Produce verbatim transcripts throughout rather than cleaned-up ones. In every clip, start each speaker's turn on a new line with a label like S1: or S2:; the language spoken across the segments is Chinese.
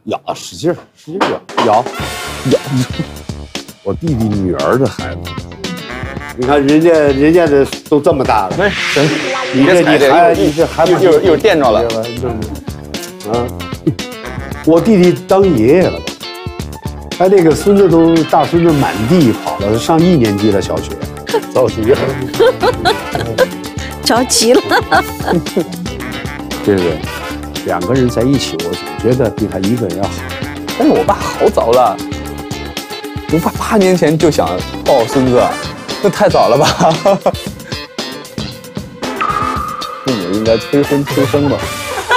S1: 咬，使劲使劲咬，咬咬。我弟弟女儿的孩子，你看人家人家的都这么大了，
S2: 没行，
S1: 你这你还你这还
S2: 又又又垫着了，
S1: 啊！我弟弟当爷爷了吧？他那个孙子都大孙子满地跑了，上一年级了，小学，着急了，
S3: 着急了，
S1: 对不对？两个人在一起，我总觉得比他一个人要好。
S2: 但是我爸好早了，我爸八年前就想抱孙子，那太早了吧？父母应该催婚催生吧？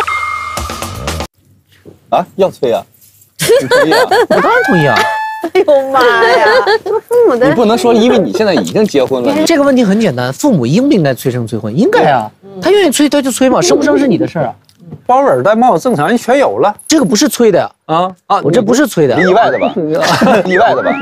S2: 啊，要催啊？你同意啊？
S4: 我当然同意啊！
S3: 哎呦妈呀！这父母的
S2: 你不能说因为你现在已经结婚了，
S4: 这个问题很简单，父母应不应该催生催婚？应该啊，他愿意催他就催嘛，生不生是你的事儿啊。
S5: 包耳戴帽正常人全有了，
S4: 这个不是催的呀！
S2: 啊
S4: 啊，我这不是催的，
S2: 意外的吧？意外的吧？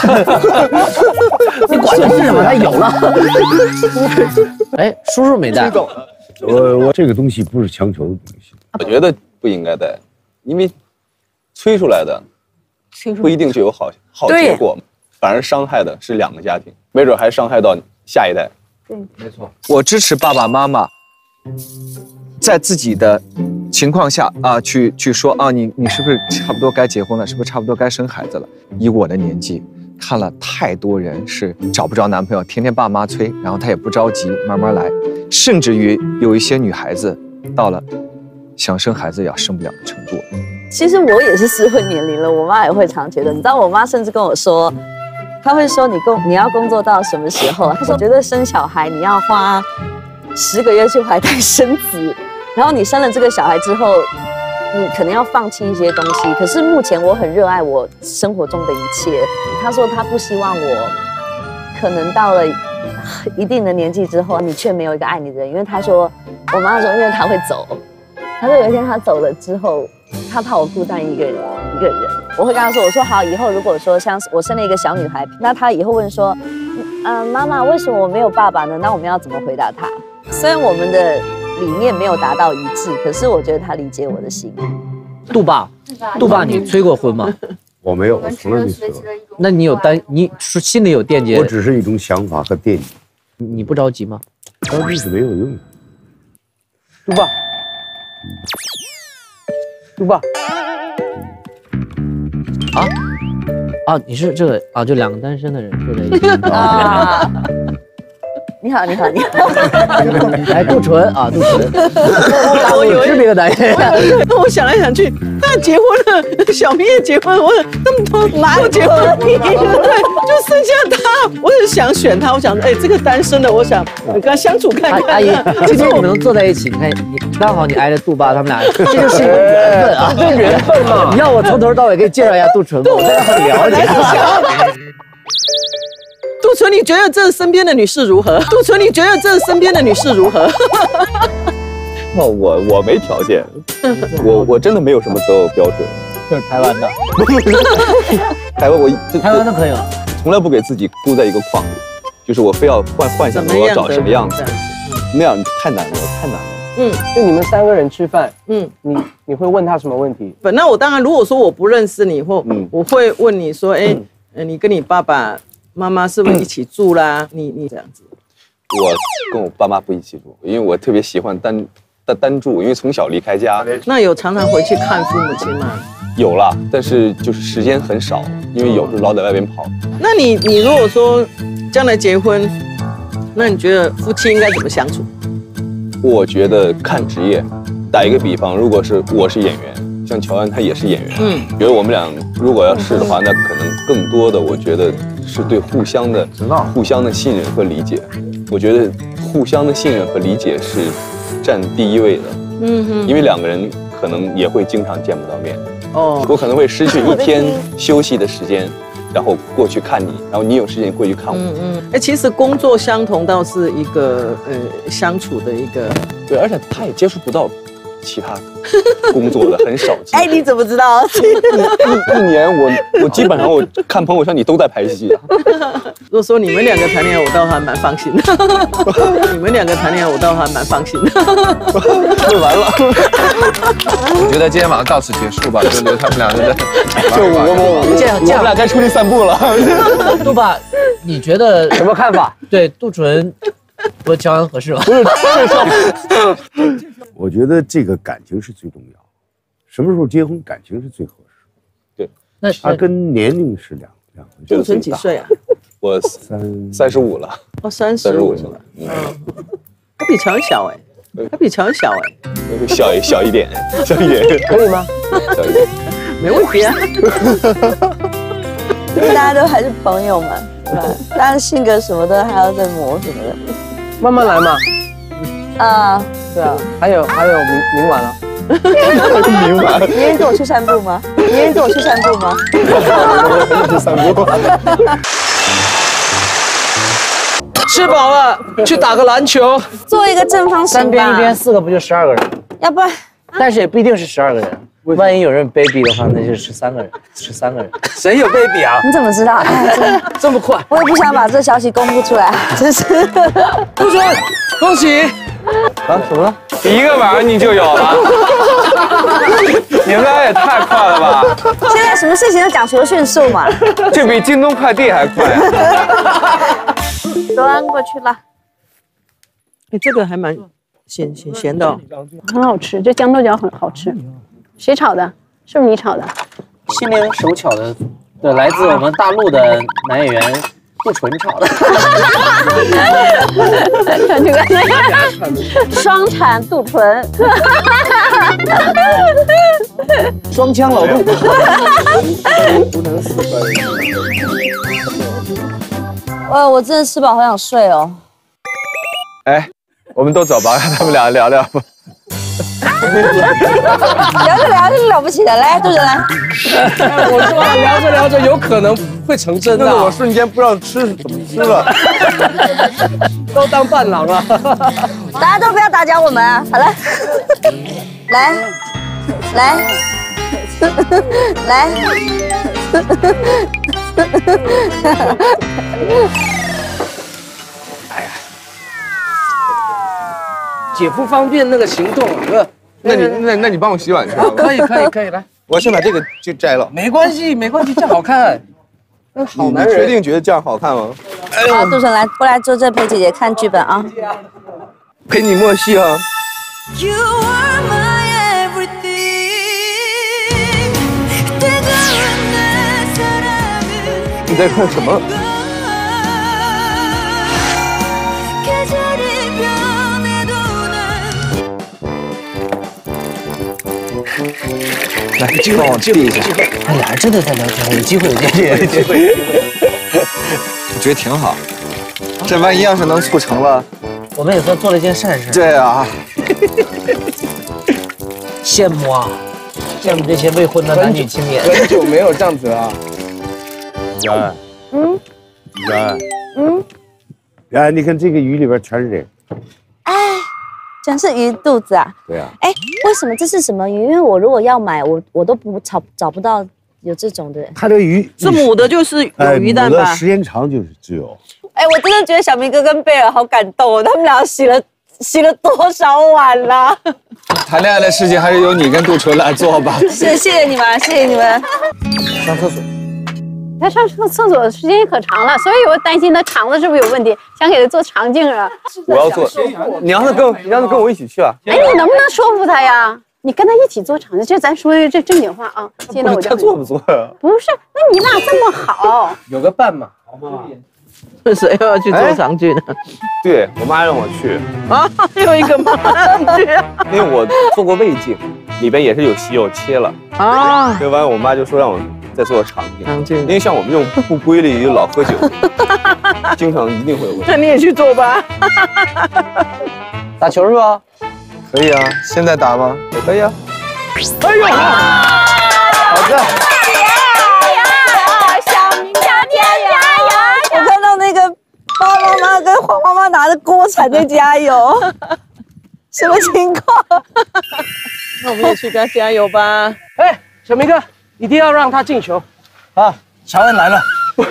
S4: 你管的是什么？他有了。哎，叔叔没带。
S1: 我我这个东西不是强求的东西，
S2: 我觉得不应该带，因为催出来的不一定就有好好结果，反而伤害的是两个家庭，没准还伤害到下一代。
S3: 对，
S2: 没错。
S6: 我支持爸爸妈妈在自己的情况下啊，去去说啊，你你是不是差不多该结婚了？是不是差不多该生孩子了？以我的年纪，看了太多人是找不着男朋友，天天爸妈催，然后他也不着急，慢慢来，甚至于有一些女孩子到了想生孩子也生不了的程度。
S3: 其实我也是适婚年龄了，我妈也会常觉得，你知道，我妈甚至跟我说，她会说你工你要工作到什么时候？她说觉得生小孩你要花十个月去怀胎生子，然后你生了这个小孩之后，你可能要放弃一些东西。可是目前我很热爱我生活中的一切。她说她不希望我可能到了一定的年纪之后，你却没有一个爱你的人，因为她说，我妈说，因为她会走，她说有一天她走了之后。他怕我孤单一个人，一个人，我会跟他说：“我说好，以后如果说像我生了一个小女孩，那他以后问说，嗯、呃，妈妈，为什么我没有爸爸呢？那我们要怎么回答他？虽然我们的理念没有达到一致，可是我觉得他理解我的心。”
S4: 杜爸，杜爸，你催过婚吗？
S1: 我没有，我从来没催过。
S4: 那你有担，你是心里有惦记？
S1: 我只是一种想法和惦记。
S4: 你不着急吗？
S1: 着急是没有用的。
S5: 杜爸。杜爸，
S4: 啊啊！你是这个啊？就两个单身的人坐在一起啊！
S3: 你好，你好，你好！
S4: 哎，杜淳啊，杜淳，我有知名的男人。
S7: 我想来想去，他结婚了，小明也结婚，我那么多都结婚了，对，就剩下他。我是想选他，我想说，哎，这个单身的，我想跟他相处看看。
S4: 阿姨，今天你们能坐在一起，你看你刚好你挨着杜爸，他们俩，这就是一个缘分啊，这缘分嘛。你要我从头到尾给你介绍一下杜淳吗？我真的很了解。
S7: 杜淳，你觉得这身边的女士如何？杜淳，你觉得这身边的女士如何？
S2: 哦，我我没条件，我我真的没有什么择偶标准。
S4: 这是台湾的，
S2: 台湾我
S4: 台湾的可以了，
S2: 从来不给自己箍在一个框里，就是我非要幻幻想着我要找什么样子，那样太难了，太难了。
S5: 嗯，就你们三个人吃饭，嗯，你你会问他什么问题？
S7: 本那我当然，如果说我不认识你，或我会问你说，哎，你跟你爸爸妈妈是不是一起住啦？你你这样子。
S2: 我跟我爸妈不一起住，因为我特别喜欢单单单住，因为从小离开家。
S7: 那有常常回去看父母亲吗？
S2: 有啦，但是就是时间很少，因为有时候老在外边跑。
S7: 那你你如果说将来结婚，那你觉得夫妻应该怎么相处？
S2: 我觉得看职业。打一个比方，如果是我是演员，像乔安他也是演员，嗯，觉得我们俩如果要是的话，那可能更多的我觉得是对互相的互相的信任和理解。我觉得互相的信任和理解是占第一位的，嗯哼，因为两个人可能也会经常见不到面，哦，我可能会失去一天休息的时间，然后过去看你，然后你有时间过去看我，嗯
S7: 嗯，哎，其实工作相同倒是一个呃相处的一个，
S2: 对，而且他也接触不到其他工作的，很少见。
S3: 哎，你怎么知道？
S2: 一一年我我基本上我看朋友圈你都在拍戏啊。
S7: 如果说你们两个谈恋爱，我倒还蛮放心的。你们两个谈恋爱，我倒还蛮放心的。
S2: 问完了，
S6: 我觉得今天晚上到此结束吧，就留他们俩在这。
S2: 就我们
S4: 这样这样
S2: 我们俩该出去散步了。
S4: 杜爸，你觉得
S5: 什么看法？
S4: 对杜楚文和乔安合适吗？
S1: 我觉得这个感情是最重要，什么时候结婚感情是最合适。
S2: 对，
S4: 那是
S1: 它跟年龄是两两回事。
S7: 杜淳几岁啊？
S2: 我
S1: 三
S2: 三十五了，
S7: 哦，三
S2: 三
S7: 十五
S2: 十五是吧？嗯，
S7: 他比乔安小哎，他比乔安小哎，
S2: 小一小一点，小一点，
S5: 可以吗？
S2: 小一点。
S7: 没问题啊。
S3: 因为大家都还是朋友嘛，对吧？当然性格什么的还要再磨什么的。
S5: 慢慢来嘛。
S3: 啊，
S5: 对啊，还有还有明明晚了。
S2: 明白。
S3: 明天跟我去散步吗？明天跟我去散步吗？
S2: 去散步。
S5: 吃饱了，去打个篮球。
S3: 做一个正方形吧。
S4: 三边一边四个不就十二个人？
S3: 要不然
S4: 但是也不一定是十二个人，万一有人 baby 的话，那就十三个人，十三个人。
S5: 谁有 baby 啊？
S3: 你怎么知道？哎，真的，
S5: 这么快？
S3: 我也不想把这消息公布出来，真是。
S5: 杜淳，恭喜！
S2: 啊，怎么了？一个晚上你就有了？你们俩也太快了吧！
S3: 现在什么事情都讲求迅速嘛。
S2: 这比京东快递还快。
S3: 端过去了。
S7: 哎，这个还蛮咸咸咸的、哦，
S8: 很好吃，这豇豆角很好吃。谁炒的？是不是你炒的？
S4: 心灵手巧的，对，来自我们大陆的男演员杜淳炒的。
S8: 看这个双产杜淳，
S4: 双枪老杜。
S3: 哇，我真的吃饱，好想睡哦。
S2: 哎，我们都走吧，让他们俩聊聊吧。
S3: 聊着聊着了不起的，来，杜淳来。
S5: 我说聊着聊着有可能会成真的、啊。
S2: 我瞬间不知道吃怎么吃了，
S5: 都当伴郎了。
S3: 大家都不要打搅我们啊！好了，来，来，来。
S5: 哎呀，姐夫方便那个行动啊，
S2: 那你那那你帮我洗碗去吧。
S5: 可以可以可以，来，
S2: 我先把这个就摘了。
S5: 没关系没关系，这样好看。那好男人，
S2: 你确定觉得这样好看吗？
S3: 好，杜淳来，过来坐这陪姐姐看剧本啊。
S2: 陪你默戏啊。你在看什么？
S6: 来，帮我递一下。
S4: 哎呀，真的在聊天，有机会，有机会，有机会。
S6: 我觉得挺好，这万一要是能促成了，
S4: 我们也算做了一件善事。
S6: 对啊，
S4: 羡慕啊，羡慕这些未婚的男女青年。
S5: 很久没有这样子了。
S1: 然安，
S3: 嗯，
S1: 然安，
S3: 嗯，
S1: 然安，你看这个鱼里边全是人。
S3: 哎，全是鱼肚子啊。
S1: 对啊。
S3: 哎，为什么这是什么鱼？因为我如果要买，我我都不找找不到有这种的。
S1: 它这鱼
S7: 是母的，就是有鱼蛋吧？
S1: 母的时间长就是只有。
S3: 哎，我真的觉得小明哥跟贝尔好感动哦，他们俩洗了洗了多少碗啦？
S6: 谈恋爱的事情还是由你跟杜淳来做吧。
S3: 谢谢谢你们，谢谢你们。
S4: 上厕所。
S8: 他上厕厕所的时间可长了，所以我担心他肠子是不是有问题，想给他做肠镜啊。
S2: 我要做，你让他跟你让他跟我一起去啊。
S8: 哎，你能不能说服他呀？你跟他一起做肠镜，这咱说的这正经话啊。现在我就
S2: 他做不做呀？
S8: 不是，那你俩这么好，
S5: 有个伴嘛，好吗？
S7: 谁要去做肠镜呢？
S2: 对我妈让我去
S7: 啊，有一个妈去，
S2: 因为我做过胃镜，里边也是有息肉切了
S7: 啊。
S2: 切完我妈就说让我再做肠镜，
S7: 肠镜，
S2: 因为像我们这种不规律又老喝酒，经常一定会有问题。
S7: 那你也去做吧。
S5: 打球是吧？
S6: 可以啊，现在打吗？
S2: 也可以啊。
S7: 哎呦，
S2: 好的。
S3: 小明加油加油！我看到那个包妈妈跟黄妈妈拿着锅铲在加油，什么情况？
S7: 那我们也去跟他加油吧。
S5: 哎，小明哥，一定要让他进球。
S4: 啊，乔恩来了。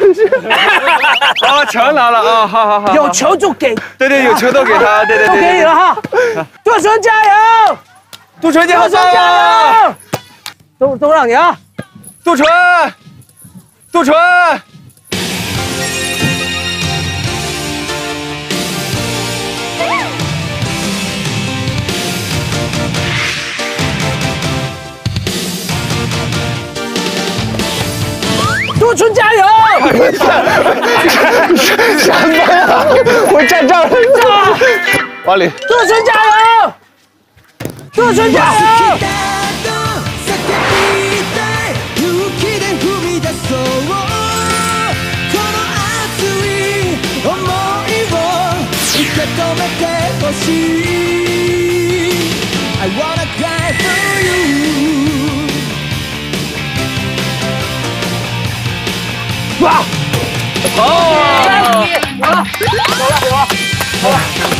S6: 啊，乔恩来了啊！好好好，
S5: 有球就给。
S6: 对对，有球都给他，对对对，
S5: 都给你了哈。杜淳加油！
S6: 杜淳加油！
S5: 加油！都都让你啊！
S6: 杜淳，杜淳。
S5: 杜淳加油！
S6: 什么呀？我站这儿了，王林。
S5: 杜淳加油！杜淳加油！哇！好，好了，有了，有了，好了。